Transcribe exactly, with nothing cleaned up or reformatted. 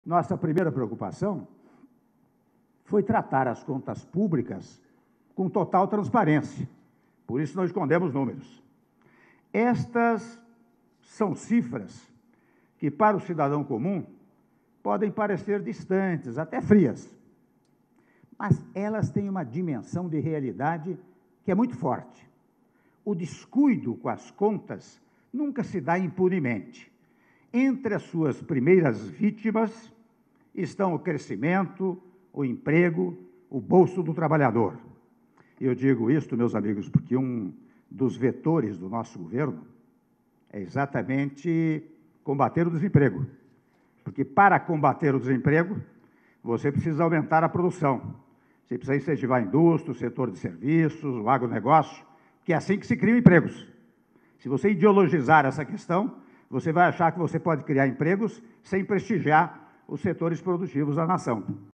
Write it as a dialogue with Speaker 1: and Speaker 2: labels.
Speaker 1: Nossa primeira preocupação foi tratar as contas públicas com total transparência. Por isso, não escondemos números. Estas são cifras que, para o cidadão comum, podem parecer distantes, até frias, mas elas têm uma dimensão de realidade que é muito forte. O descuido com as contas nunca se dá impunemente. Entre as suas primeiras vítimas estão o crescimento, o emprego, o bolso do trabalhador. Eu digo isto, meus amigos, porque um dos vetores do nosso governo é exatamente combater o desemprego. Porque para combater o desemprego, você precisa aumentar a produção. Você precisa incentivar a indústria, o setor de serviços, o agronegócio, que é assim que se criam empregos. Se você ideologizar essa questão, você vai achar que você pode criar empregos sem prestigiar os setores produtivos da nação.